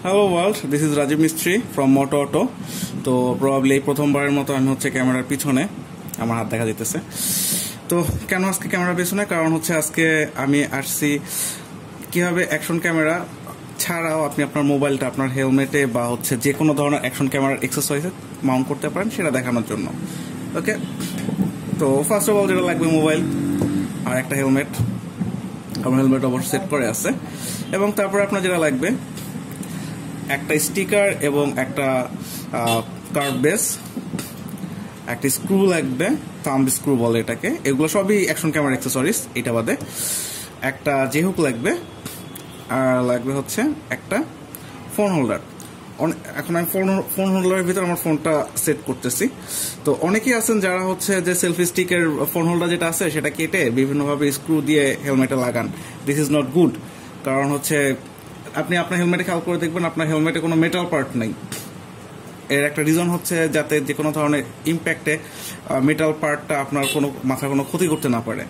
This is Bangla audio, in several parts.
Hello world, this is Rajiv Mistry from MotoAuto. তো প্রবাবলি এই প্রথমবারের মতো আমি হচ্ছে ক্যামেরার পিছনে, আমার হাত দেখা যেতেছে। তো কেন আজকে ক্যামেরার পিছনে, কারণ হচ্ছে আজকে আমি আসছি কিভাবে অ্যাকশন ক্যামেরা ছাড়াও আপনি আপনার মোবাইলটা আপনার হেলমেটে বা হচ্ছে যে কোনো ধরনের অ্যাকশন ক্যামেরার এক্সারসাইজে মাউন্ট করতে পারেন সেটা দেখানোর জন্য। ওকে, তো ফার্স্ট অফ অল যেটা লাগবে মোবাইল আর একটা হেলমেট। আমার হেলমেট অবশ্য সেট করে আছে। এবং তারপরে আপনার যেটা লাগবে একটা স্টিকার এবং একটা কার্ভ বেস, একটা স্ক্রু লাগবে, থাম্ব স্ক্রু বলে এটাকে। এগুলো সবই অ্যাকশন ক্যামেরা অ্যাক্সেসরিজ। এটা বাদে একটা জেহুক লাগবে, আর লাগবে হচ্ছে একটা ফোন হোল্ডার। এখন আমি ফোন হোল্ডারের ভিতরে আমার ফোনটা সেট করতেছি। তো অনেকেই আছেন যারা হচ্ছে যে সেলফি স্টিকের ফোন হোল্ডার যেটা আছে সেটা কেটে বিভিন্নভাবে স্ক্রু দিয়ে হেলমেটে লাগান। দিস ইজ নট গুড, কারণ হচ্ছে আপনি আপনার হেলমেটে খেয়াল করে দেখবেন আপনার হেলমেটে কোনো মেটাল পার্ট নেই। এর একটা রিজন হচ্ছে যাতে যে কোনো ধরনের ইম্প্যাক্টে মেটাল পার্টটা আপনার কোনো মাথার কোনো ক্ষতি করতে না পারে।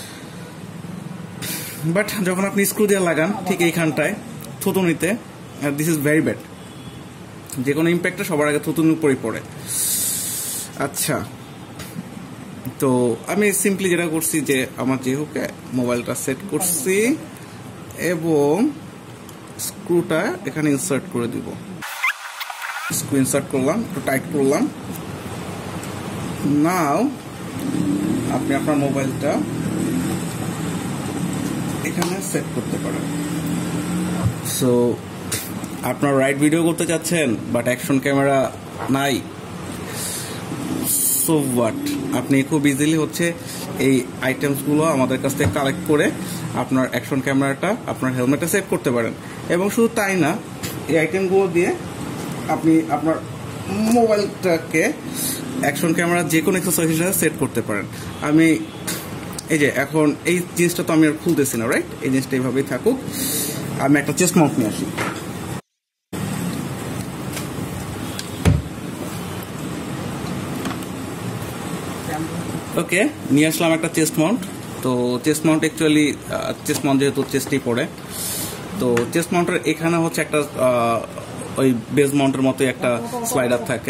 বাট যখন আপনি স্ক্রু দিয়ে লাগান ঠিক এইখানটায় থুতুনিতে, দিস ইজ ভেরি ব্যাড। যে কোনো ইম্প্যাক্টে সবার আগে থুতুনির উপরেই পড়ে। আচ্ছা, তো আমি সিম্পলি যেটা করছি যে আমার যেহুকে মোবাইলটা সেট করছি এবং স্ক্রুটা এখানে ইনসার্ট করে দিব। স্ক্রু ইনসার্ট করলাম, একটু টাইট করলাম। নাও আপনি আপনার মোবাইলটা এখানে সেট করতে পারেন। সো আপনার রাইড ভিডিও করতে চাচ্ছেন বাট অ্যাকশন ক্যামেরা নাই, সো হোয়াট, আপনি খুব ইজিলি হচ্ছে এই আইটেমসগুলো আমাদের কাছ থেকে কালেক্ট করে আপনার অ্যাকশন ক্যামেরাটা আপনার হেলমেটে সেট করতে পারেন। এবং শুধু তাই না, এই আইটেমগুলো দিয়ে আপনি আপনার মোবাইলটাকে অ্যাকশন ক্যামেরা যে কোনো এক্সারসাইজ হিসেবে সেট করতে পারেন। আমি এই যে এখন এই জিনিসটা তো আমি আর খুলতেছি না, রাইট? এই জিনিসটা এইভাবেই থাকুক। আমি একটা চেস্ট মাউন্ট নিয়ে আসি। ওকে, নিয়ে আসলাম একটা চেস্ট মাউন্ট। তো chest mount actually chest mount যেহেতু চেস্টেই পড়ে, তো চেস্ট মাউন্টের এখানে হচ্ছে একটা ওই বেস মাউন্টের মতো একটা স্লাইডার থাকে।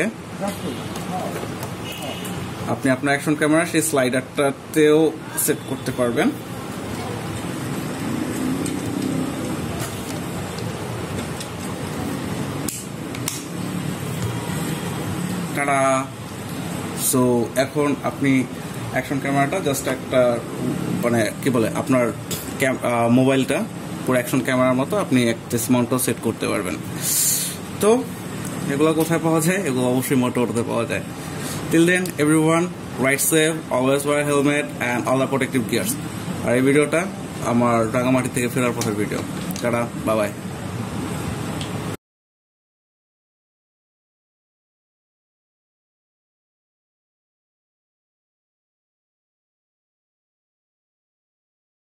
আপনি আপনার অ্যাকশন ক্যামেরা সেই স্লাইডারটাতেও সেট করতে পারবেন। টাটা। সো এখন আপনি অ্যাকশন ক্যামেরাটা জাস্ট একটা মানে কি বলে আপনার মোবাইলটা পুরো অ্যাকশন ক্যামেরার মতো আপনি একটা মাউন্টও সেট করতে পারবেন। তো এগুলো কোথায় পাওয়া যায়? এগুলো অবশ্যই মোটোতে পাওয়া যায়। Till then everyone, ride safe, always wear helmet and all the protective gears. আর এই ভিডিওটা আমার রাঙামাটি থেকে ফেরার পথের ভিডিও। Tata, bye bye.